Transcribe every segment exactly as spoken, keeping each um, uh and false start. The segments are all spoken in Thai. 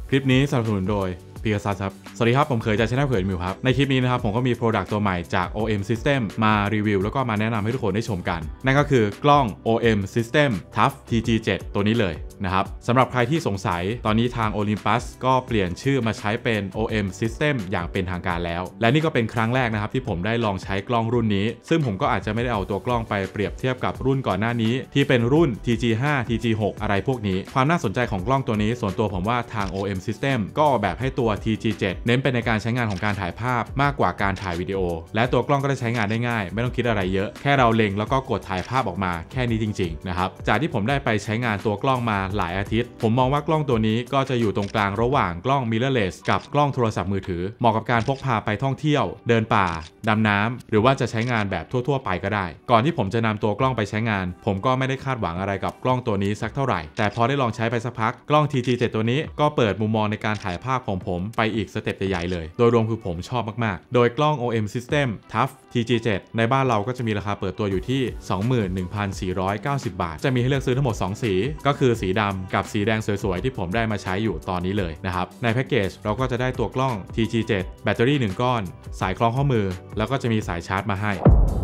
คลิปนี้สนับสนุนโดยพีกาซัสครับสวัสดีครับผมเคยจากช่องเผยมิวครับในคลิปนี้นะครับผมก็มี Product ตัวใหม่จาก โอ เอ็ม System มารีวิวแล้วก็มาแนะนำให้ทุกคนได้ชมกันนั่นก็คือกล้อง โอ เอ็ม System ทัฟ ที จี เซเว่น ตัวนี้เลยนะครับสำหรับใครที่สงสัยตอนนี้ทาง Olympus ก็เปลี่ยนชื่อมาใช้เป็น โอ เอ็ม System อย่างเป็นทางการแล้วและนี่ก็เป็นครั้งแรกนะครับที่ผมได้ลองใช้กล้องรุ่นนี้ซึ่งผมก็อาจจะไม่ได้เอาตัวกล้องไปเปรียบเทียบกับรุ่นก่อนหน้านี้ที่เป็นรุ่น ที จี ห้า ที จี หก อะไรพวกนี้ความน่าสนใจของกล้องตัวนี้ส่วนตัวผมว่าทาง โอ เอ็ม System ก็ออกแบบให้ตัว ที จี เซเว่น เน้นเป็นในการใช้งานของการถ่ายภาพมากกว่าการถ่ายวิดีโอและตัวกล้องก็ได้ใช้งานได้ง่ายไม่ต้องคิดอะไรเยอะแค่เราเล็งแล้วก็กดถ่ายภาพออกมาแค่นี้จริงๆนะครับจากที่ผมได้ไปใช้งานตัวกล้องมาหลายอาทิตย์ผมมองว่ากล้องตัวนี้ก็จะอยู่ตรงกลางระหว่างกล้อง mirrorless กับกล้องโทรศัพท์มือถือเหมาะกับการพกพาไปท่องเที่ยวเดินป่าดำน้ำหรือว่าจะใช้งานแบบทั่วๆไปก็ได้ก่อนที่ผมจะนำตัวกล้องไปใช้งานผมก็ไม่ได้คาดหวังอะไรกับกล้องตัวนี้สักเท่าไหร่แต่พอได้ลองใช้ไปสักพักกล้อง ที จี เซเว่น ตัวนี้ก็เปิดมุมมองในการถ่ายภาพของผมไปอีกสเต็ปใหญ่ๆเลยโดยรวมคือผมชอบมากๆโดยกล้อง โอ เอ็ม System ทัฟ ที จี เซเว่น ในบ้านเราก็จะมีราคาเปิดตัวอยู่ที่ สองหมื่นหนึ่งพันสี่ร้อยเก้าสิบ บาทจะมีให้เลือกซื้อทั้งหมดสองสีก็คือสีดำกับสีแดงสวยๆที่ผมได้มาใช้อยู่ตอนนี้เลยนะครับในแพ็กเกจเราก็จะได้ตัวกล้อง ที จี เซเว่น แบตเตอรี่หนึ่งก้อนสายคล้องข้อมือแล้วก็จะมีสายชาร์จมาให้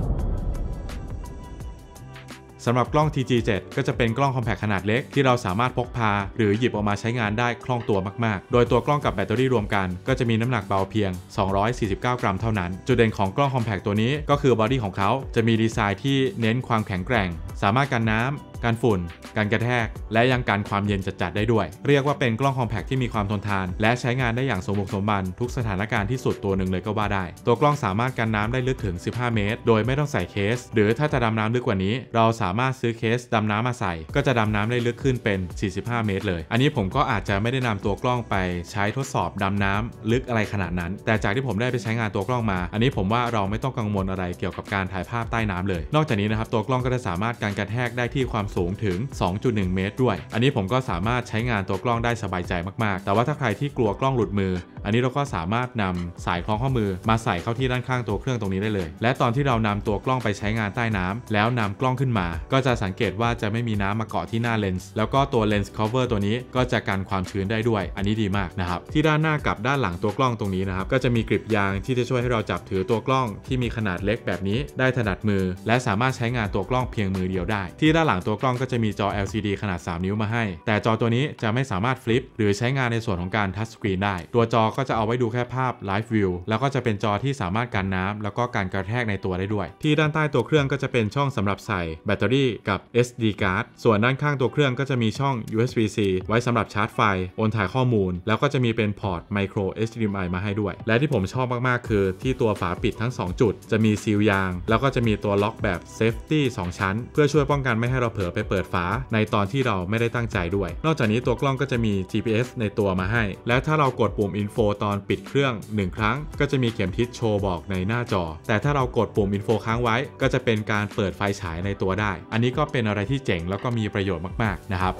สำหรับกล้อง ที จี เซเว่น ก็จะเป็นกล้องคอมแพคขนาดเล็กที่เราสามารถพกพาหรือหยิบออกมาใช้งานได้คล่องตัวมากๆโดยตัวกล้องกับแบตเตอรี่รวมกันก็จะมีน้ำหนักเบาเพียงสองร้อยสี่สิบเก้ากรัมเท่านั้นจุดเด่นของกล้องคอมแพคตัวนี้ก็คือบอดี้ของเขาจะมีดีไซน์ที่เน้นความแข็งแกร่งสามารถกันน้ำกันฝุ่นการกระแทกและยังกันความเย็นจัดๆได้ด้วยเรียกว่าเป็นกล้องคอมแพคที่มีความทนทานและใช้งานได้อย่างสมบุกสมบันทุกสถานการณ์ที่สุดตัวหนึ่งเลยก็ว่าได้ตัวกล้องสามารถกันน้ำได้ลึกถึงสิบห้าเมตรโดยไม่ต้องใส่เคสหรือถ้าจะดำน้ำลึกกว่านี้เราสามารถซื้อเคสดำน้ำมาใส่ก็จะดำน้ำได้ลึกขึ้นเป็นสี่สิบห้าเมตรเลยอันนี้ผมก็อาจจะไม่ได้นำตัวกล้องไปใช้ทดสอบดำน้ำลึกอะไรขนาดนั้นแต่จากที่ผมได้ไปใช้งานตัวกล้องมาอันนี้ผมว่าเราไม่ต้องกังวลอะไรเกี่ยวกับการถ่ายภาพใต้น้ำเลยนอกจากนี้นะครับตัวกล้องก็จะสามารถกันกระแทกได้ที่ความสูงถึง สองจุดหนึ่ง เมตรด้วยอันนี้ผมก็สามารถใช้งานตัวกล้องได้สบายใจมากๆแต่ว่าถ้าใครที่กลัวกล้องหลุดมืออันนี้เราก็สามารถนำสายคล้องข้อมือมาใส่เข้าที่ด้านข้างตัวเครื่องตรงนี้ได้เลยและตอนที่เรานำตัวกล้องไปใช้งานใต้น้ำแล้วนำกล้องขึ้นมาก็จะสังเกตว่าจะไม่มีน้ำมาเกาะที่หน้าเลนส์แล้วก็ตัวเลนส์ cover ตัวนี้ก็จะกันความชื้นได้ด้วยอันนี้ดีมากนะครับที่ด้านหน้ากับด้านหลังตัวกล้องตรงนี้นะครับก็จะมีกริปยางที่จะช่วยให้เราจับถือตัวกล้องที่มีขนาดเล็กแบบนี้ได้ถนัดมือและสามารถใช้งานตัวกล้องเพียงมือเดียวได้ที่ด้านหลังตัวกล้องก็จะมีจอ แอล ซี ดี ขนาดสามนิ้วมาให้แต่จอตัวนี้จะไม่สามารถฟลิปหรือใช้งานในส่วนของการทัชสกรีนได้ตัวจอก็จะเอาไว้ดูแค่ภาพไลฟ์วิวแล้วก็จะเป็นจอที่สามารถกันน้ำแล้วก็การกระแทกในตัวได้ด้วยที่ด้านใต้ตัวเครื่องก็จะเป็นช่องสำหรับใส่แบตเตอรี่กับ เอส ดี card ส่วนด้านข้างตัวเครื่องก็จะมีช่อง ยู เอส บี ซี ไว้สำหรับชาร์จไฟโอนถ่ายข้อมูลแล้วก็จะมีเป็นพอร์ตไมโคร เอช ดี เอ็ม ไอ มาให้ด้วยและที่ผมชอบมากๆคือที่ตัวฝาปิดทั้งสองจุดจะมีซีลยางแล้วก็จะมีตัวล็อกแบบเซฟตี้สองชั้นเพื่อช่วยป้องกันไม่ให้เราเผลอไปเปิดฝาในตอนที่เราไม่ได้ตั้งใจด้วยนอกจากนี้ตัวกล้องก็จะมี จี พี เอส ในตัวมาให้และถ้าเรากดปุ่ม Info ตอนปิดเครื่องหนึ่งครั้งก็จะมีเข็มทิศโชว์บอกในหน้าจอแต่ถ้าเรากดปุ่ม Info ค้างไว้ก็จะเป็นการเปิดไฟฉายในตัวได้อันนี้ก็เป็นอะไรที่เจ๋งแล้วก็มีประโยชน์มากๆนะครับ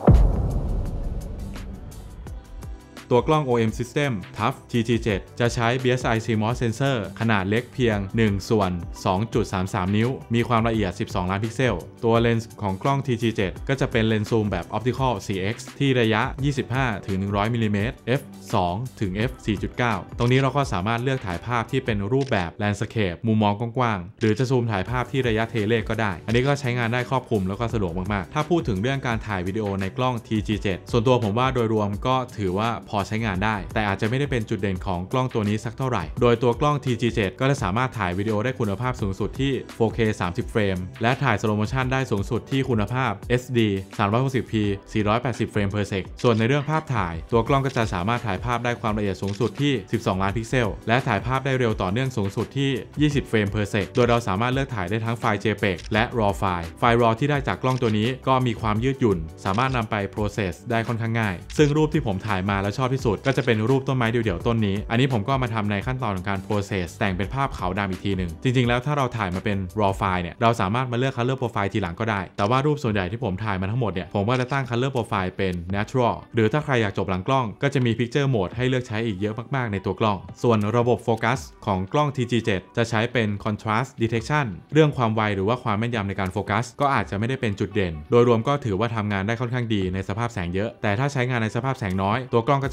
ตัวกล้อง โอ เอ็ม System ทัฟ ที จี เซเว่น จะใช้ บี เอส ไอ ซี เอ็ม โอ ส Sensor ขนาดเล็กเพียงหนึ่งส่วน สองจุดสามสาม นิ้วมีความละเอียดสิบสองล้านพิกเซลตัวเลนส์ของกล้อง ที จี เซเว่น ก็จะเป็นเลนส์ซูมแบบ Optical โฟร์ เอ็กซ์ ที่ระยะยี่สิบห้าถึงหนึ่งร้อยมิลลิเมตร เอฟ สองถึง เอฟ สี่จุดเก้า ตรงนี้เราก็สามารถเลือกถ่ายภาพที่เป็นรูปแบบ Landscape มุมมองกว้างๆหรือจะซูมถ่ายภาพที่ระยะเทเลก็ได้อันนี้ก็ใช้งานได้ครอบคลุมแล้วก็สะดวกมากๆถ้าพูดถึงเรื่องการถ่ายวิดีโอในกล้อง ที จี เซเว่น ส่วนตัวผมว่าโดยรวมก็ถือว่าพอใช้งานได้แต่อาจจะไม่ได้เป็นจุดเด่นของกล้องตัวนี้สักเท่าไหร่โดยตัวกล้อง ที จี เซเว่น ก็จะสามารถถ่ายวิดีโอได้คุณภาพสูงสุดที่ โฟร์เค สามสิบเฟรมและถ่ายสโลว์โมชันได้สูงสุดที่คุณภาพ เอส ดี สามร้อยหกสิบพี สี่ร้อยแปดสิบเฟรม per sec ส่วนในเรื่องภาพถ่ายตัวกล้องก็จะสามารถถ่ายภาพได้ความละเอียดสูงสุดที่สิบสองล้านพิกเซลและถ่ายภาพได้เร็วต่อเนื่องสูงสุดที่ยี่สิบเฟรม per sec โดยเราสามารถเลือกถ่ายได้ทั้งไฟล์ JPEG และ RAW ไฟล์ไฟล์ RAW ที่ได้จากกล้องตัวนี้ก็มีความยืดหยุ่นสามารถนำไป process ได้ค่อนข้างง่ายซึ่งรูปที่ผมถ่ายมาแล้วชอบที่สุดก็จะเป็นรูปต้นไม้เดี่ยวๆต้นนี้อันนี้ผมก็มาทำในขั้นตอนของการ process แต่งเป็นภาพขาวดำอีกทีหนึ่งจริงๆแล้วถ้าเราถ่ายมาเป็น RAW ไฟล์เนี่ยเราสามารถมาเลือก color profile ทีหลังก็ได้แต่ว่ารูปส่วนใหญ่ที่ผมถ่ายมาทั้งหมดเนี่ยผมก็จะตั้ง color profile เป็น natural หรือถ้าใครอยากจบหลังกล้องก็จะมี picture mode ให้เลือกใช้อีกเยอะมากๆในตัวกล้องส่วนระบบโฟกัสของกล้อง ที จี เซเว่น จะใช้เป็น contrast detection เรื่องความไวหรือว่าความแม่นยำในการโฟกัสก็อาจจะไม่ได้เป็นจุดเด่นโดยรวมก็ถือว่าทำงานได้ค่อนข้างดีในสภาพแสงเยอะแต่ถ้าใช้งานในสภาพแสงน้อยตัวกล้องก็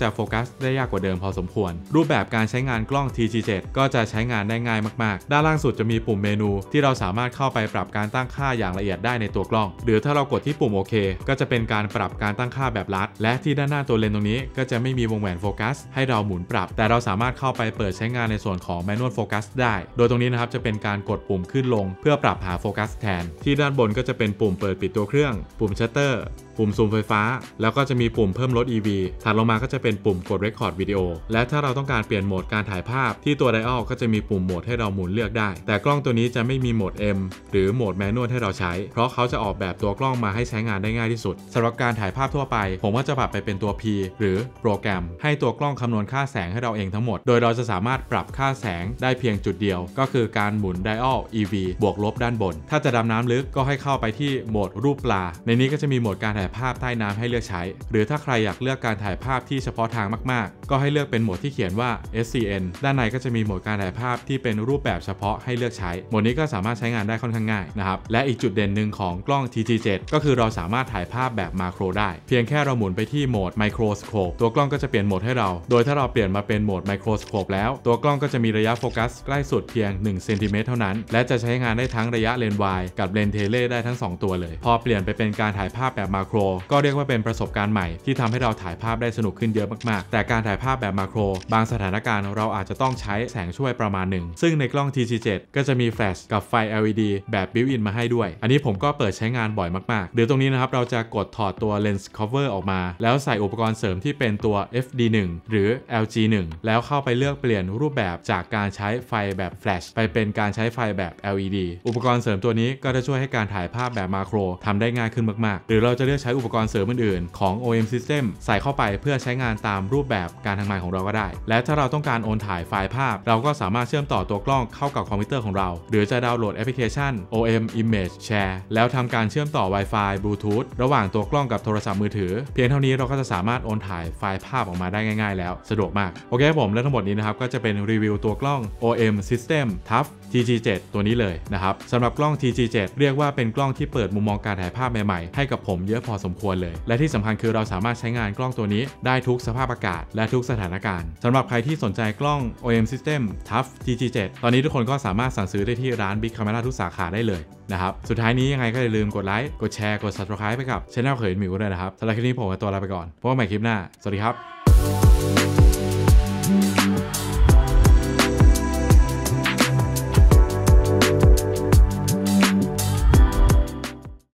จะโฟกัสได้ยากกว่าเดิมพอสมควรรูปแบบการใช้งานกล้อง ที จี เซเว่น ก็จะใช้งานได้ง่ายมากๆด้านล่างสุดจะมีปุ่มเมนูที่เราสามารถเข้าไปปรับการตั้งค่าอย่างละเอียดได้ในตัวกล้องหรือถ้าเรากดที่ปุ่มโอเคก็จะเป็นการปรับการตั้งค่าแบบลัดและที่ด้านหน้าตัวเลนส์ตรงนี้ก็จะไม่มีวงแหวนโฟกัสให้เราหมุนปรับแต่เราสามารถเข้าไปเปิดใช้งานในส่วนของ Manual Focus ได้โดยตรงนี้นะครับจะเป็นการกดปุ่มขึ้นลงเพื่อปรับหาโฟกัสแทนที่ด้านบนก็จะเป็นปุ่มเปิดปิดตัวเครื่องปุ่มชัตเตอร์ปุ่มซูมไฟฟ้าแล้วก็จะมีปุ่มเพิ่มลด อี วี ถัดลงมาก็จะเป็นปุ่มกด Record Video และถ้าเราต้องการเปลี่ยนโหมดการถ่ายภาพที่ตัว Dial ก็จะมีปุ่มโหมดให้เราหมุนเลือกได้แต่กล้องตัวนี้จะไม่มีโหมด M หรือโหมด Manual ให้เราใช้เพราะเขาจะออกแบบตัวกล้องมาให้ใช้งานได้ง่ายที่สุดสำหรับการถ่ายภาพทั่วไปผมก็จะปรับไปเป็นตัว P หรือโปรแกรมให้ตัวกล้องคำนวณค่าแสงให้เราเองทั้งหมดโดยเราจะสามารถปรับค่าแสงได้เพียงจุดเดียวก็คือการหมุน Dial อี วี บวกลบด้านบนถ้าจะดำน้ำลึกก็ให้เข้าไปที่โหมดรูปปลาในนี้ก็จะมีโหมดการถ่ายภาพใต้น้ำให้เลือกใช้หรือถ้าใครอยากเลือกการถ่ายภาพที่เฉพาะทางมากๆก็ให้เลือกเป็นโหมดที่เขียนว่า เอส ซี เอ็น ด้านในก็จะมีโหมดการถ่ายภาพที่เป็นรูปแบบเฉพาะให้เลือกใช้โหมดนี้ก็สามารถใช้งานได้ค่อนข้างง่ายนะครับและอีกจุดเด่นหนึ่งของกล้อง ที จี เซเว่น ก็คือเราสามารถถ่ายภาพแบบมาโครได้เพียงแค่เราหมุนไปที่โหมดไมโครสโคปตัวกล้องก็จะเปลี่ยนโหมดให้เราโดยถ้าเราเปลี่ยนมาเป็นโหมดไมโครสโคปแล้วตัวกล้องก็จะมีระยะโฟกัสใกล้สุดเพียงหนึ่งเซนติเมตรเท่านั้นและจะใช้งานได้ทั้งระยะเลนส์วายกับเลนส์เทเลได้ทั้งสองตัวเลยพอเปลี่ยนไปเป็นการถ่ายภาพแบบมาโครก็เรียกว่าเป็นประสบการณ์ใหม่ที่ทำให้เราถ่ายภาพได้สนุกขึ้นเยอะมากๆแต่การถ่ายภาพแบบมาโครบางสถานการณ์เราอาจจะต้องใช้แสงช่วยประมาณหนึ่งซึ่งในกล้อง ที จี เซเว่น ก็จะมีแฟลชกับไฟ แอล อี ดี แบบบิวอินมาให้ด้วยอันนี้ผมก็เปิดใช้งานบ่อยมากๆเดี๋ยวตรงนี้นะครับเราจะกดถอดตัวเลนส์ cover ออกมาแล้วใส่อุปกรณ์เสริมที่เป็นตัว เอฟ ดี หนึ่ง หรือ แอล จี หนึ่ง แล้วเข้าไปเลือกเปลี่ยนรูปแบบจากการใช้ไฟแบบแฟลชไปเป็นการใช้ไฟแบบ แอล อี ดี อุปกรณ์เสริมตัวนี้ก็จะช่วยให้การถ่ายภาพแบบมาโครทำได้ง่ายขึ้นมากๆหรือเราจะเลือกใช้อุปกรณ์เสริมอื่นๆของ โอ เอ็ม System ใส่เข้าไปเพื่อใช้งานตามรูปแบบการทำงานของเราก็ได้และถ้าเราต้องการโอนถ่ายไฟล์ภาพเราก็สามารถเชื่อมต่อตัวกล้องเข้ากับคอมพิวเตอร์ของเราหรือจะดาวน์โหลดแอปพลิเคชัน โอ เอ็ม Image Share แล้วทำการเชื่อมต่อ Wi-Fi Bluetooth ระหว่างตัวกล้องกับโทรศัพท์มือถือเพียงเท่านี้เราก็จะสามารถโอนถ่ายไฟล์ภาพออกมาได้ง่ายๆแล้วสะดวกมากโอเคผมและทั้งหมดนี้นะครับก็จะเป็นรีวิวตัวกล้อง โอ เอ็ม System ทัฟ ที จี เซเว่น ตัวนี้เลยนะครับสำหรับกล้อง ที จี เซเว่น เรียกว่าเป็นกล้องที่เปิดมุมมองการถ่ายภาพใหม่ๆให้กับผมเยอะพอสมควรเลยและที่สำคัญคือเราสามารถใช้งานกล้องตัวนี้ได้ทุกสภาพอากาศและทุกสถานการณ์สำหรับใครที่สนใจกล้อง โอ เอ็ม System ทัฟ ที จี เซเว่น ตอนนี้ทุกคนก็สามารถสั่งซื้อได้ที่ร้าน Big Camera ทุกสาขาได้เลยนะครับสุดท้ายนี้ยังไงก็อย่าลืมกดไลค์กดแชร์กด Subscribe ไปกับช่องเขยหมิวด้วยนะครับสำหรับคลิปนี้ผมขอตัวลาไปก่อนพบกันใหม่คลิปหน้าสวัสดีครับ